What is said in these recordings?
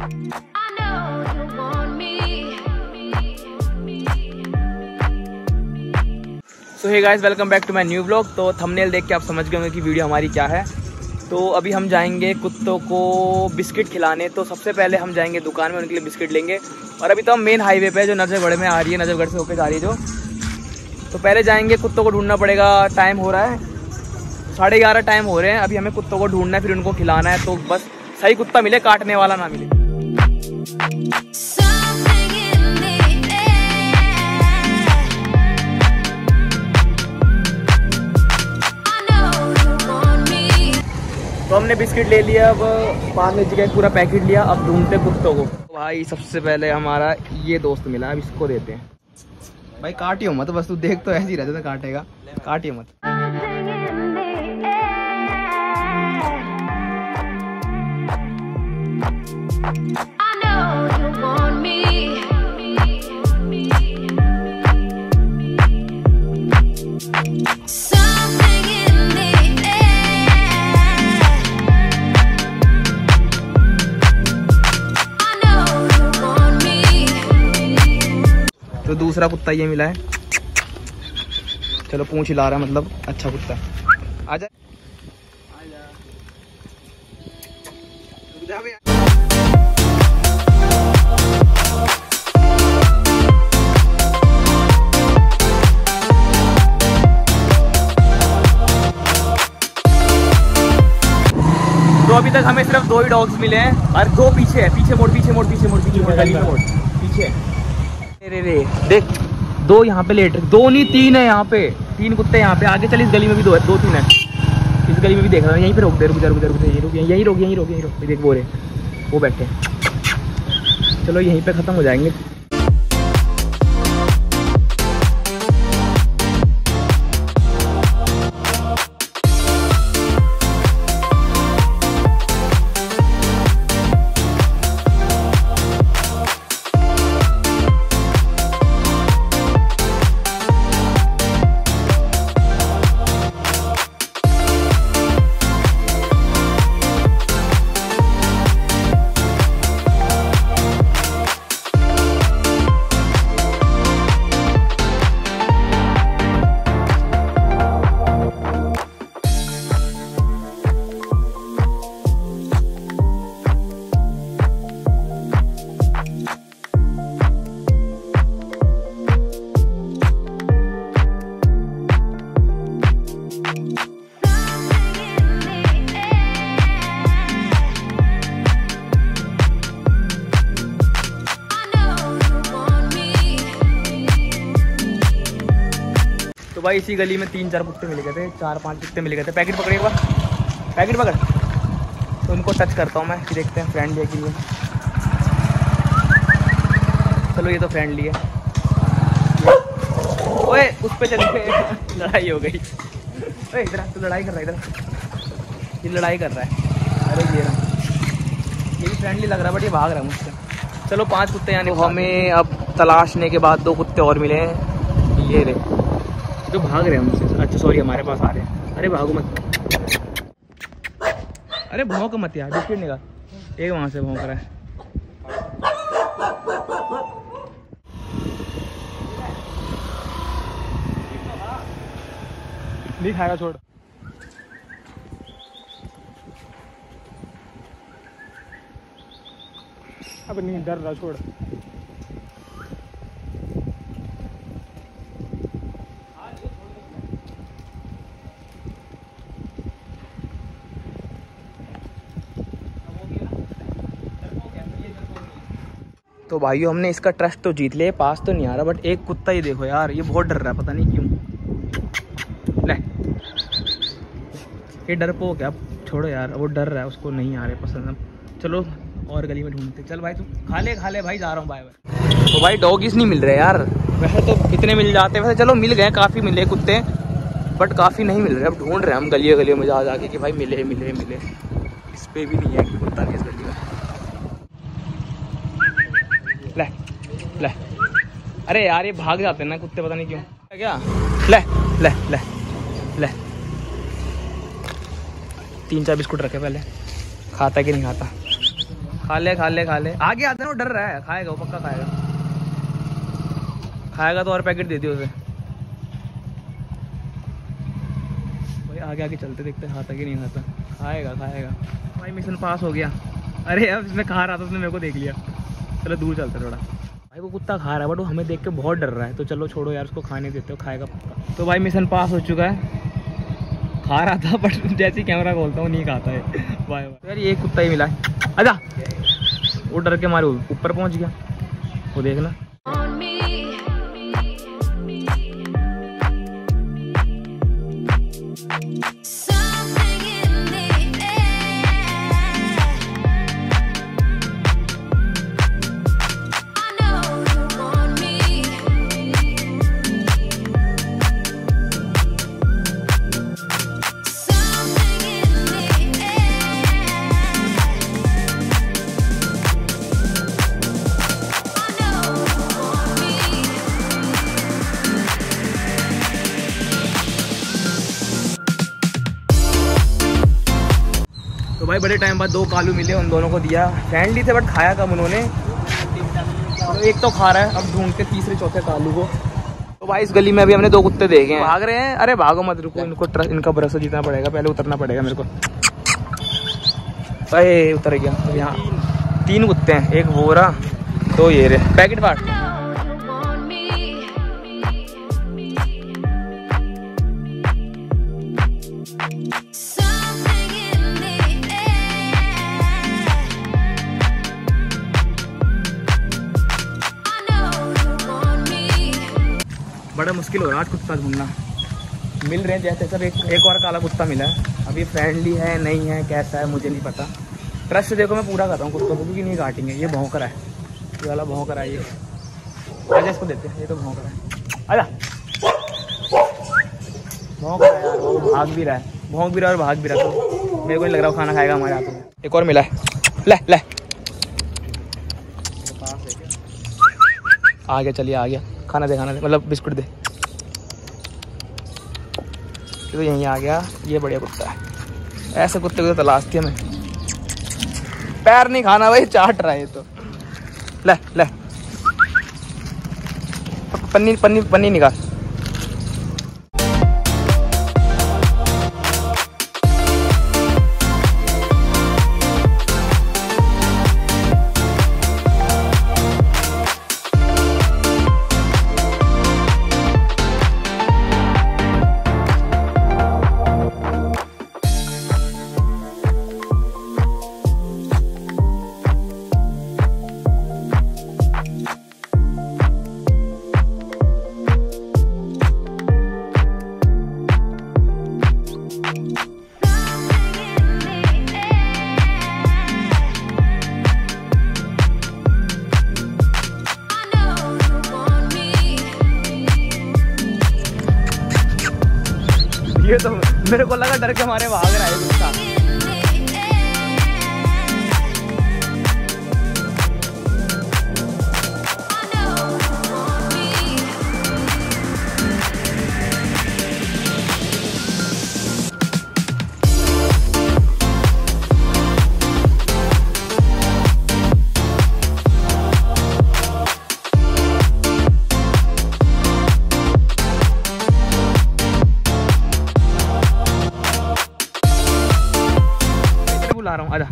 So hey guys, welcome back to my new blog. तो thumbnail देख के आप समझ गए होंगे कि वीडियो हमारी क्या है। तो अभी हम जाएंगे कुत्तों को बिस्किट खिलाने। तो सबसे पहले हम जाएंगे दुकान में, उनके लिए बिस्किट लेंगे। और अभी तो हम मेन हाईवे पे है जो नजफगढ़ में आ रही है, नजफगढ़ से होकर जा रही है जो। तो पहले जाएंगे, कुत्तों को ढूंढना पड़ेगा। टाइम हो रहा है 11:30 टाइम हो रहे हैं। अभी हमें कुत्तों को ढूंढना है, फिर उनको खिलाना है। तो बस सही कुत्ता मिले, काटने वाला ना मिले। तो हमने बिस्किट ले लिया, अब पार्ले जी का पूरा पैकेट लिया। अब ढूंढते कुत्तों को। भाई सबसे पहले हमारा ये दोस्त मिला, अब इसको देते हैं। भाई काटियो मत, बस तू देख तो ऐसे ही रहता था, काटेगा, काटियो मत। तो दूसरा कुत्ता ये मिला है। चलो पूंछ हिला रहा है, मतलब अच्छा कुत्ता। आजा तो अभी तक हमें सिर्फ 2 ही डॉग्स मिले हैं और 2 पीछे है। पीछे मोड़, पीछे मोड़, पीछे मोड़, पीछे मोड़, गली में मोड़, पीछे। रे देख, 2 यहाँ पे लेट, 2 नहीं 3 है यहाँ पे। 3 कुत्ते यहाँ पे। आगे चल, इस गली में भी 2 है, 2-3 है। इस गली में भी देख रहा हूँ। यहीं पे रोक दे, रुक जा, यहीं रोक, यहीं रोक, यहीं रोक, यहीं रोक। देख वो रहे, वो बैठे। चलो यहीं पे खत्म हो जाएंगे। तो भाई इसी गली में 3-4 कुत्ते मिल गए थे, 4-5 कुत्ते मिल गए थे। पैकेट पकड़, एक बार पैकेट पकड़। तो उनको टच करता हूँ मैं, कि देखते हैं फ्रेंडली है कि नहीं। चलो ये तो फ्रेंडली है। ओए उस पे चल के लड़ाई हो गई। ओए इधर तो लड़ाई कर रहा है, इधर ये लड़ाई कर रहा है। अरे ये भी फ्रेंडली लग रहा है, बट ये भाग रहा है मुझसे। चलो 5 कुत्ते यानी हमें अब तलाशने के बाद 2 कुत्ते और मिले हैं। ये रहे जो भाग रहे हैं मुझसे। अच्छा सॉरी, हमारे पास आ रहे हैं। अरे भागो मत, अरे भौंक मत यार, बिस्किट निकाल। एक वहां से भौंक रहा है। नहीं खाएगा, छोड़। अब नहीं डर रहा, छोड़। तो भाइयों हमने इसका ट्रस्ट तो जीत लिया, पास तो नहीं आ रहा। बट एक कुत्ता ही देखो यार, ये बहुत डर रहा है, पता नहीं क्यों। ले ये डरपोक है, अब छोड़ो यार, वो डर रहा है, उसको नहीं आ रहे पसंद। अब चलो और गली में ढूंढते। चल भाई तू खा ले भाई, जा रहा हूँ, बाय बाय। तो भाई डॉगीज नहीं मिल रहे यार। वैसे तो कितने मिल जाते, वैसे चलो मिल गए, काफ़ी मिले कुत्ते, बट काफ़ी नहीं मिल रहे। अब ढूंढ रहे हैं हम गलियों में जा जाके कि भाई मिले मिले मिले। इस पे भी नहीं है कि कुत्ता नहीं इस गली में। ले ले, अरे यार ये भाग जाते हैं ना कुत्ते, पता नहीं क्यों। क्या ले ले ले ले, 3-4 बिस्कुट रखे, पहले खाता कि नहीं खाता। खा ले खा ले खा ले। आगे आता है ना, डर रहा है, खाएगा वो, पक्का खाएगा। खाएगा तो और पैकेट दे दियो उसे। भाई आगे आगे चलते देखते खाता कि नहीं खाता। खाएगा खाएगा। भाई मिशन पास हो गया। अरे यार इसमें खा रहा था, उसने मेरे को देख लिया। चलो दूर चलते थोड़ा। भाई वो कुत्ता खा रहा है बट वो हमें देख के बहुत डर रहा है, तो चलो छोड़ो यार, उसको खाने देते हो, खाएगा पक्का। तो भाई मिशन पास हो चुका है। खा रहा था बट जैसे ही कैमरा खोलता हूँ नहीं खाता है। Bye bye. यार ये कुत्ता ही मिला है। आजा। वो डर के मारे ऊपर पहुंच गया, वो देखना। तो भाई बड़े टाइम बाद 2 कालू मिले, उन दोनों को दिया। फ्रेंडली थे बट खाया कम उन्होंने। तो एक तो खा रहा है, अब ढूंढते तीसरे चौथे कालू को। तो भाई इस गली में अभी हमने 2 कुत्ते देखे हैं, भाग रहे हैं। अरे भागो मत, रुको, इनको इनका भरोसा जीतना पड़ेगा, पहले उतरना पड़ेगा मेरे को। अरे उतर गया। अब यहाँ 3 कुत्ते हैं, एक वो रहा, 2 ये रहे। पैकेट फाड़। बड़ा मुश्किल हो रहा है आज कुत्ता ढूंढना। मिल रहे हैं जैसे सब। एक और काला कुत्ता मिला है। अभी फ्रेंडली है नहीं है कैसा है मुझे नहीं पता। ट्रस्ट देखो मैं पूरा कर रहा हूँ कुत्तों को, क्योंकि नहीं काटेंगे। ये भौंक रहा है, ये वाला भौंक रहा है। ये आजा इसको देते हैं, ये तो भौंक रहा है। आजा। भौंक रहा है यार, वो भाग भी रहा है, भौंक भी रहा है और भाग भी रहा है। तो मेरे को नहीं लग रहा वो खाना खाएगा हमारे हाथों में। एक और मिला है, ले ले आ गया। चलिए आ गया, खाना दे मतलब बिस्कुट दे। तो यहीं आ गया, ये बढ़िया कुत्ता है। ऐसे कुत्ते को तो तलाश थी हमें। पैर नहीं खाना भाई, चाट रहा है तो। ले ले पन्नी पन्नी पन्नी निकाल। ये तो मेरे को लगा डर के मारे भाग रहा है कुत्ता। ला रहा हूँ, आजा।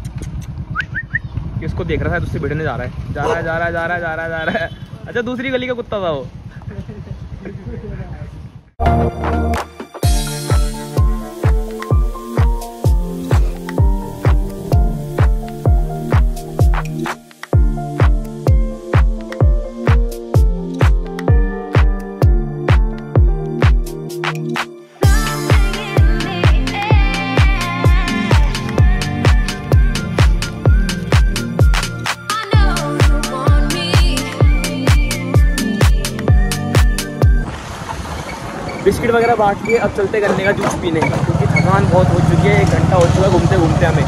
किसको देख रहा है, उससे भिड़ने जा रहा है, जा रहा है जा रहा है जा रहा है जा रहा है जा रहा है। अच्छा दूसरी गली का कुत्ता था वो। बिस्किट वगैरह बांट के अब चलते गन्ने का जूस पीने, क्योंकि थकान बहुत हो चुकी है। 1 घंटा हो चुका है घूमते घूमते हमें।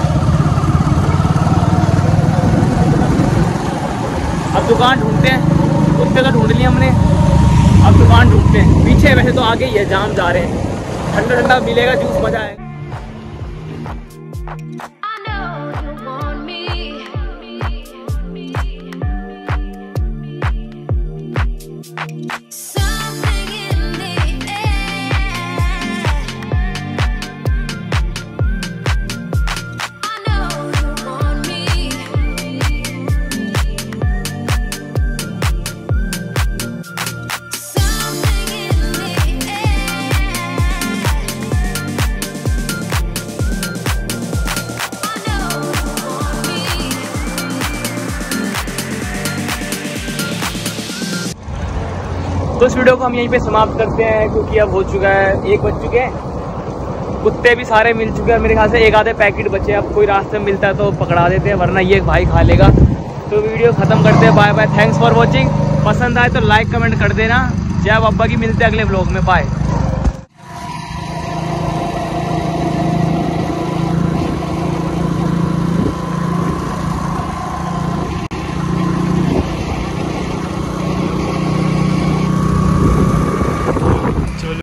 अब दुकान ढूंढते हैं, कुत्ते का ढूंढ लिया हमने, अब दुकान ढूंढते हैं। पीछे वैसे तो आगे ही है, जाम जा रहे हैं। ठंडा ठंडा मिलेगा जूस, मजा आएगा। तो इस वीडियो को हम यहीं पे समाप्त करते हैं, क्योंकि अब हो चुका है 1 बज चुके हैं। कुत्ते भी सारे मिल चुके हैं, मेरे ख्याल से एक आधे पैकेट बचे हैं। अब कोई रास्ते में मिलता है तो पकड़ा देते हैं, वरना ये भाई खा लेगा। तो वीडियो ख़त्म करते हैं। Bye bye, thanks for watching. पसंद आए तो लाइक कमेंट कर देना। जय बाबा की, मिलते हैं अगले व्लॉग में। बाय।